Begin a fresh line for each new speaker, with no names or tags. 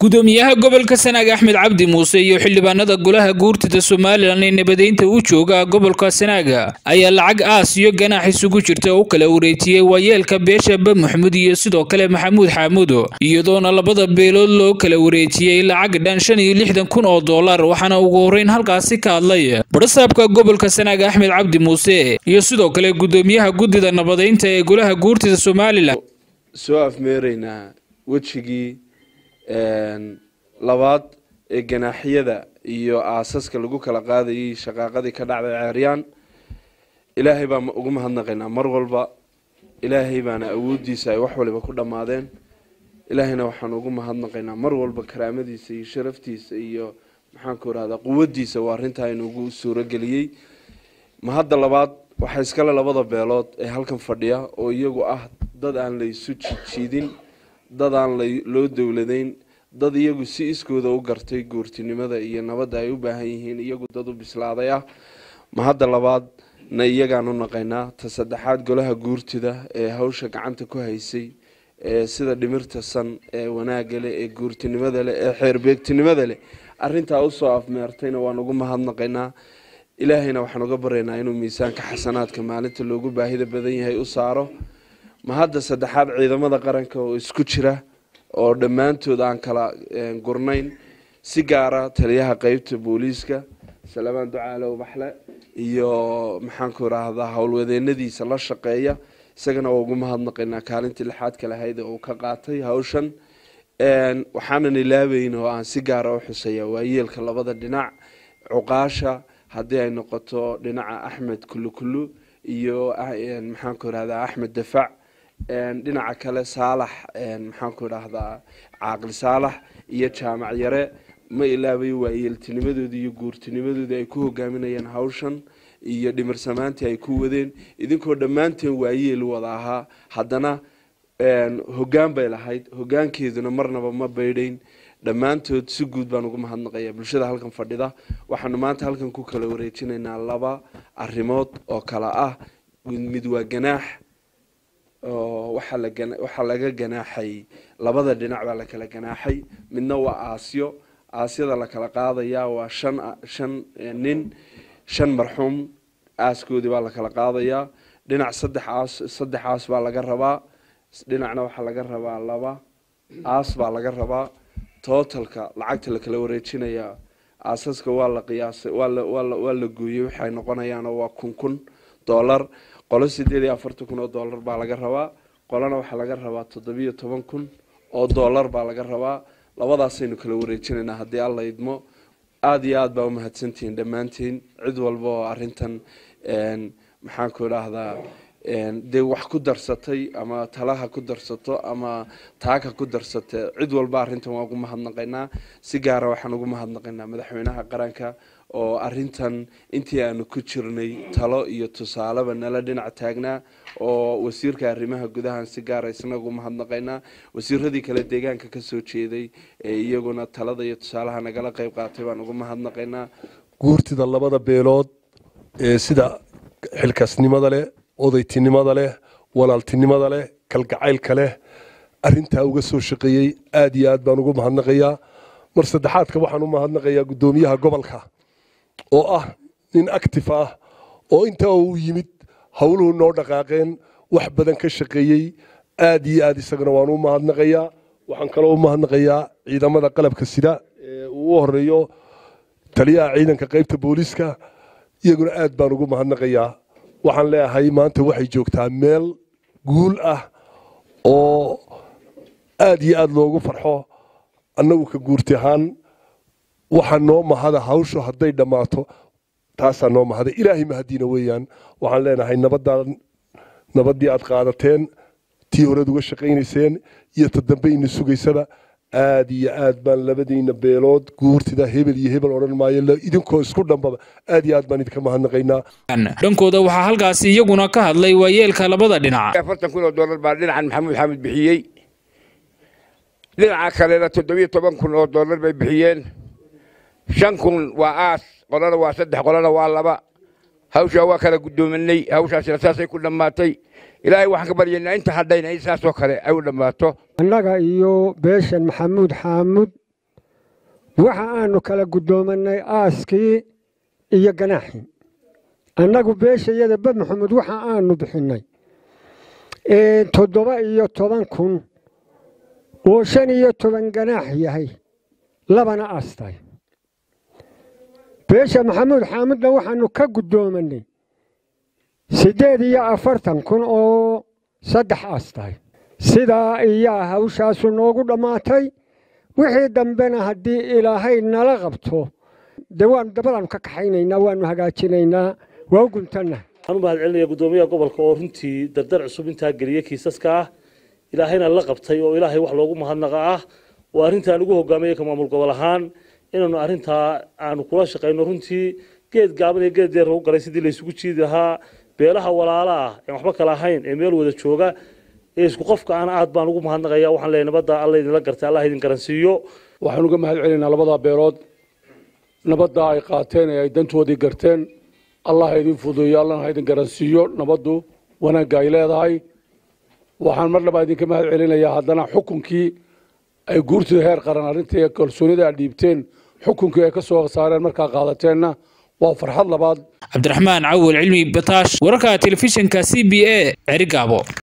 gudoomiyaha gobolka Sanaag Axmed Cabdi Muuse iyo xildhibaanada golaha guurtida Soomaaliland ee nabadeynta u jooga gobolka Sanaag ayaa lacag aas iyo ganaax isugu jirta oo kala wareejiyay waayeelka beesha Ba Maxamuud iyo sidoo kale Maxamuud Xaamudo iyadoona labada beelood loo kala wareejiyay lacag dhan $65,000 waxaana ugu horeyn halkaasi ka hadlay barsaabka gobolka Sanaag Axmed Cabdi Muuse iyo sidoo kale gudoomiyaha gudida nabadeynta ee golaha guurtida Soomaaliland
soo afmeerayna wajigii labaad ee ganaaxyada iyo aasaska lagu kala qaadayay shaqaaqadii ka dhacday Ceeryaan ilaahay baa ugu mahadnaqaynaa mar walba ilaahay baana awoodiisa ay wax waliba ku dhamaadeen ilaahayna waxaan ugu mahadnaqaynaa mar walba karaamadiisa iyo sharaftiisa iyo maxaan ku raada quwadiisa waa arinta inuu suuro galiyay mahadda labaad waxa iskala labada beelood ee halkan fadhiya oo iyagu ah dad aan la isu jiidin dad aan loo dawladeyn dad iyagu si iskooda u gartay guurtinimada iyo nabadda ay u baahan yihiin iyagu dad u bislaaday ah mahadda labaad na iyagaan u naqaynaa ta saddexaad golaha guurtida ee hawsha gacanta ku haysay sida dhimirta san ee wanaagga leh ee guurtinimada leh ee xeerbeegtinimada leh arrintaa u soo afmeertayna waan ugu mahadnaqaynaa ilaahayna waxaan uga baryaynaa inuu miisaanka xasanaadka maalinta loogu baahida badan yahay u saaro mahadda saddexaad ciidamada qaranka oo isku jira oo dhammaantood aan kala gurnayn si gaara taliyaha qaybta booliiska Salmaan Ducaale oo baxle iyo maxaan ku raahdaa howlwadeenadiisa la shaqeeya isagana ugu mahadnaqaynaa kaalintii lixaad kala hay'ad oo ka qaatay hawshan waxaan ilaaweyn oo aan si gaar ah u xuseeyaa waayeelka labada dhinac cuqaasha haddii ay noqoto dhinaca Axmed Kulukulu iyo maxaan ku raahdaa Axmed Dafac dhinaca kale Saalax maxaan ku raahdaa Caaqil Saalax iyo Jaamac Yare ma ilaaway waayeeltinimadoodii iyo guurtinimadoodii ay ku hogaaminayaan hawshan iyo dhimirsamaantii ay ku wadeen idinkoo dhammaanteen waayeel wada ahaa haddana hoggaan bay lahayd hoggaankeeduna marnaba ma baydhayn dhammaantood si guud baan ugu mahadnaqayaa bulshada halkan fadhida waxaanu maanta halkan ku kala wareejinaynaa laba arrimood oo kala ah mid waa ganaax waxa laga ganaaxay labada dhinac baa la kala ganaaxay midna waa aasyada la kala qaadayaa waa shan marxuum aaskoodii baa la kala qaadayaa dhinac saddex aas baa laga rabaa dhinacna waxa laga rabaa laba aas baa laga rabaa totalka lacagta la kala wareejinayaa aasaska waa la qiyaasay waa la gooyay waxay noqonayaan waa $1,000 qolo $48,000 baa laga rabaa qolana waxa laga rabaa $17,000 baa laga rabaa labadaasaynu kala wareejinaynaa haddii alla idmo aad iyo aad baa u mahadsantihiin dhammaantiin cid walba oo arrintan maxaan ku idhaahdaa dee wax ku darsatay ama talaha ku darsato ama taaka ku darsatay cid walba arrintan waa ugu mahadnaqaynaa si gaara waxaan ugu mahadnaqaynaa madaxweynaha qaranka oo arrintan intii aanu ku jirnay talo iyo tusaaleba nala dhinac taagnaa oo wasiirka arrimaha gudaha si gaar ah isna ugu mahadnaqaynaa wasiiradii kale deegaanka ka soo jeeday iyaguna talada iyo tusaalaha nagala qayb qaatay baan ugu mahadnaqaynaa
guurtida labada beelood ee sida xilkasnimada leh odaytinimada leh walaaltinimada leh kalgacaylka leh arrintaa uga soo shaqeeyay aad iyo aad baan ugu mahadnaqayaa mar saddexaadka waxaan u mahadnaqayaa gudoomiyaha gobolka oo ah nin active ah oo inta uu yimid hawluhu noo dhaqaaqeen wax badan ka shaqeeyay aad iyo aad isagana waan u mahadnaqayaa waxaan kaloo u mahadnaqayaa ciidamada qalabka sida ee uu horeeyo taliyaha ciidanka qaybta booliiska iyaguna aad baan ugu mahadnaqayaa waxaan leeyahay maanta waxay joogtaa meel guul ah oo aad iyo aad loogu farxo annagu ka guurti ahaan waxaa noo mahada hawshu hadday dhammaato taasaa noo mahada ilaahay mahadiina weeyaan waxaan leenahay nabaddii aad qaadateen tii horeed uga shaqaynayseen iyo ta dambe ina sugaysaba aad iyo aad baan labadiina beelood guurtida hebel iyo hebel odhan maayo idinkoo isku dhambaba aad iyo aad baan idinka mahadnaqaynaa
dhankooda waxaa halkaasi iyaguna ka hadlay waayeelka labada dhinac
$40,000 baa dhinacan Maxamuud Xaamid bixiyay dhinaca kalena $17,000 bay bixiyeen 5,000 waa aas qolana waa 3 qolana waa 2 hawsha waa kala gudoominay hawshaasina saasay ku dhamaatay ilaahay waxaan ka baryaynaa inta hadhayna isaas oo kale ay u dhamaato
annaga iyo beeshan Maxamuud Xaamud waxa aanu kala gudoomanay aaskii iyo ganaaxii annagu beeshayada bab maxamed waxa aanu bixinay 17,000 oo 15 ganaax yahay labana aastay beesha maxamuud xaamudna waxaanu ka gudoomanay 48,000 oo 3 aastay sidaa ayaa hawshaasu noogu dhammaatay wixii dambena haddii ilaahay nala qabto dawaan dabadaan ka kaxaynaynaa waanu hagaajinaynaa waa guntanna
waxaan u mahadcelinayaa gudoomiyaha gobolka oo runtii dardar cusub intaa geliyay kiisaska ah ilaahayna la qabtay oo ilaahay wax loogu mahadnaqa ah waa arrintaan ugu hogaamiyay ka maamul gobol ahaan inaanu arrintaa aanu kula shaqayno runtii geed gaaban iyo geed dheer ugu galay sidii la isugu jiidi lahaa beelaha walaala ah ee waxba kala ahayn ee meel wada jooga ee isku qofka aan aad baan ugu mahadnaqayaa waxaan leeyahay nabadda alla idinla gartay allah idin garansiiyo
waxaan uga mahadcelinaynaa labada beelood nabadda ay qaateen ee ay dantoodii garteen allah idin fududeeyo allahna idin garansiiyo nabaddu wanaagga ay leedahay waxaan mar labaad idinka mahadcelinayaa haddana xukunkii ay guurtida heer qaran arrintii kalsoonida ay dhiibteen xukunkii ay ka soo saareen markaa qaadateenna waa farxad labaad
cabdiraxmaan cawal cilmi bataash wararka telefishinka CBA Erigaabo